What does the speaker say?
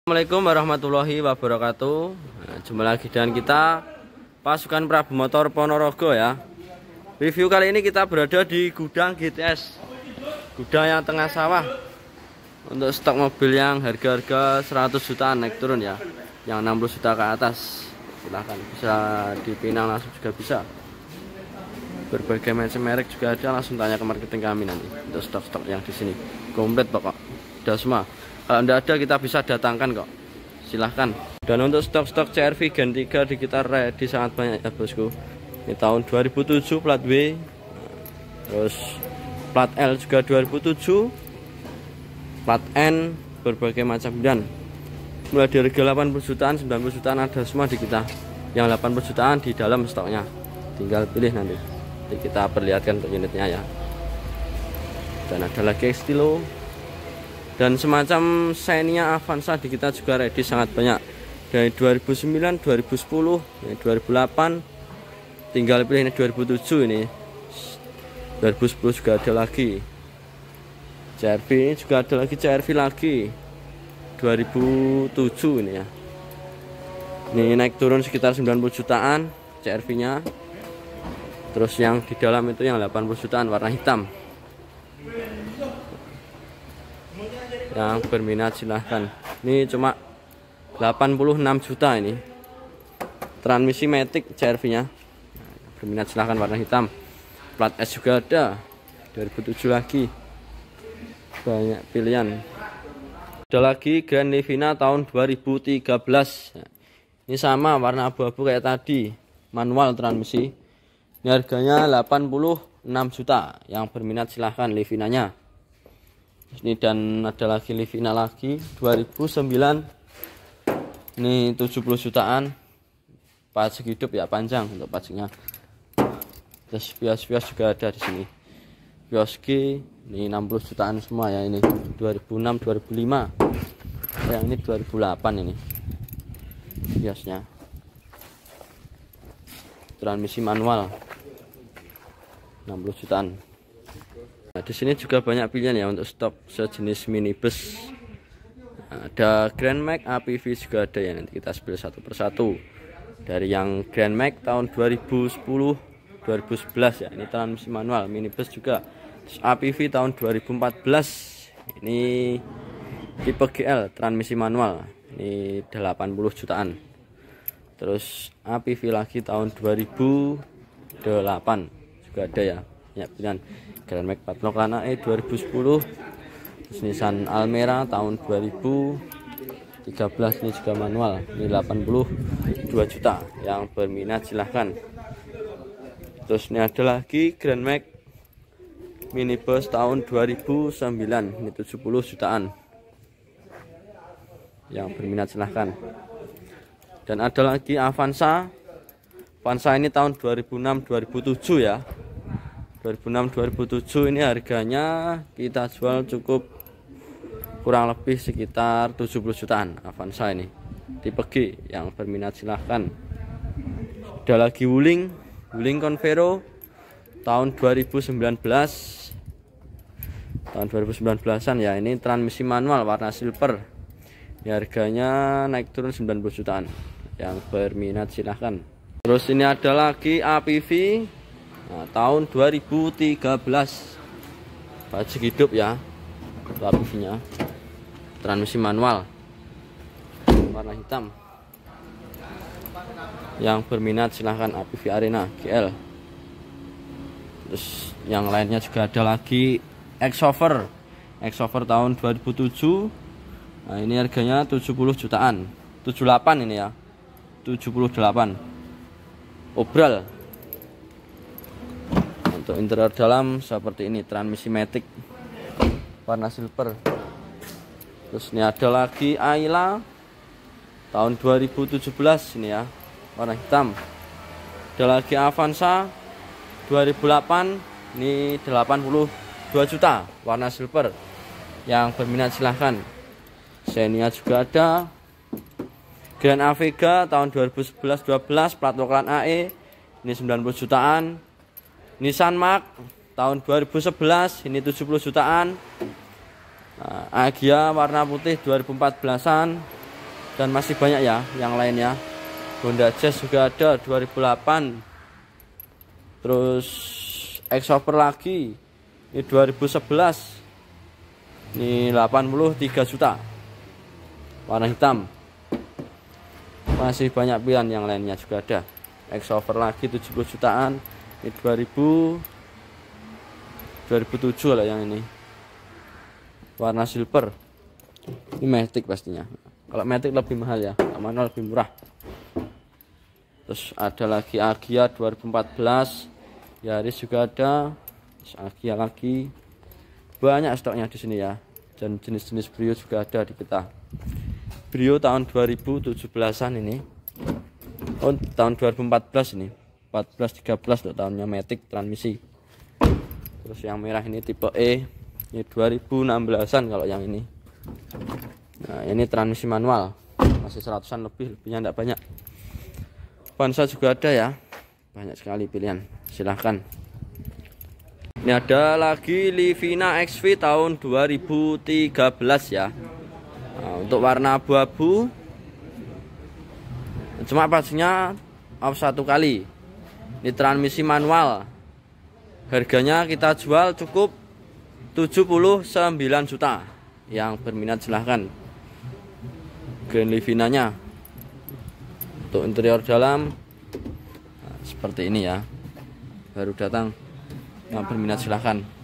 Assalamualaikum warahmatullahi wabarakatuh. Jumpa lagi dengan kita pasukan Prabu Motor Ponorogo ya. Review kali ini kita berada di gudang GTS, gudang yang tengah sawah, untuk stok mobil yang harga-harga 100 jutaan naik turun ya, yang 60 juta ke atas. Silahkan, bisa dipinang langsung juga bisa. Berbagai macam merek juga ada, langsung tanya ke marketing kami nanti untuk stok-stok yang di sini. Komplit pokok, udah semua. Kalau tidak ada kita bisa datangkan kok, silahkan. Dan untuk stok-stok CR-V Gen 3 di kita ready sangat banyak ya bosku. Ini tahun 2007 plat W, terus plat L juga 2007, plat N, berbagai macam pilihan. Mulai dari harga 80 jutaan, 90 jutaan ada semua di kita. Yang 80 jutaan di dalam stoknya, tinggal pilih nanti. Jadi kita perlihatkan untuk unitnya ya. Dan ada lagi Xtilo dan semacam Xenia Avanza di kita juga ready sangat banyak, dari 2009, 2010, 2008, tinggal pilih ini 2007, ini 2010 juga ada lagi. CR-V juga ada lagi, CR-V lagi 2007 ini ya. Ini naik turun sekitar 90 jutaan CR-V nya. Terus yang di dalam itu yang 80 jutaan warna hitam. Yang berminat silahkan. Ini cuma 86 juta ini. Transmisi matic CR-V nya. Berminat silahkan, warna hitam. Plat S juga ada, 2007 lagi. Banyak pilihan. Ada lagi Grand Livina tahun 2013. Ini sama warna abu-abu kayak tadi, manual transmisi. Ini harganya 86 juta. Yang berminat silahkan Livinanya. Ini dan ada lagi Livina lagi 2009. Ini 70 jutaan. Pajak hidup ya, panjang untuk pajaknya. Terus bios-bios juga ada di sini. Bioski ini 60 jutaan semua ya, ini 2006 2005. Yang ini 2008 ini. Biosnya. Transmisi manual 60 jutaan. Nah, di sini juga banyak pilihan ya untuk stok sejenis minibus. Ada Grand Max, APV juga ada ya, nanti kita spill satu persatu. Dari yang Grand Max tahun 2010, 2011 ya, ini transmisi manual, minibus juga. Terus APV tahun 2014, ini tipe GL, transmisi manual, ini 80 jutaan. Terus APV lagi tahun 2008 juga ada ya, banyak pilihan. Grand Max plat lokal AE 2010. Terus Nissan Almera tahun 2013, ini juga manual, ini 82 juta. Yang berminat silahkan. Terus ini ada lagi Grand Max minibus tahun 2009, ini 70 jutaan. Yang berminat silahkan. Dan ada lagi Avanza. Avanza ini tahun 2006-2007 ya. 2006-2007 ini harganya kita jual cukup kurang lebih sekitar 70 jutaan Avanza ini. Tipe G, yang berminat silahkan. Ada lagi Wuling Convero tahun 2019. Tahun 2019-an ya, ini transmisi manual warna silver. Ini harganya naik turun 90 jutaan. Yang berminat silahkan. Terus ini ada lagi APV, nah, tahun 2013. Pajak hidup ya, APV nya, transmisi manual warna hitam. Yang berminat silahkan APV Arena GL. Terus yang lainnya juga ada lagi Xover tahun 2007. Nah, ini harganya 70 jutaan, 78 ini ya, 78. Obral. Untuk interior dalam seperti ini, transmisi matic warna silver. Terus ini ada lagi Ayla tahun 2017 ini ya, warna hitam. Ada lagi Avanza 2008, ini 82 juta, warna silver. Yang berminat silahkan. Xenia juga ada. Grand Avega tahun 2011-12, plat lokal AE, ini 90 jutaan. Nissan Mark tahun 2011, ini 70 jutaan. Nah, Agia warna putih 2014-an, Dan masih banyak ya yang lainnya. Honda Jazz juga ada 2008. Terus Exover lagi ini 2011. Ini 83 juta. Warna hitam. Masih banyak pilihan yang lainnya juga ada. Exover lagi 70 jutaan. Ini 2007 lah yang ini. Warna silver. Ini Matic pastinya. Kalau Matic lebih mahal ya, manual lebih murah. Terus ada lagi Agya 2014. Yaris juga ada. Terus Agya lagi. Banyak stoknya di sini ya. Dan jenis-jenis Brio juga ada di kita. Brio tahun 2017-an ini. Oh, tahun 2014 ini. 14 13 tuh tahunnya Matic transmisi. Terus yang merah ini tipe E. Ini 2016-an kalau yang ini. Nah, ini transmisi manual. Masih 100-an lebihnya enggak banyak. Pansa juga ada ya. Banyak sekali pilihan. Silahkan. Ini ada lagi Livina XV tahun 2013 ya. Nah, untuk warna abu-abu. Cuma pastinya off 1 kali. Ini transmisi manual. Harganya kita jual cukup 79 juta. Yang berminat silahkan. Grand Livinanya. Untuk interior dalam seperti ini ya. Baru datang. Yang berminat silahkan.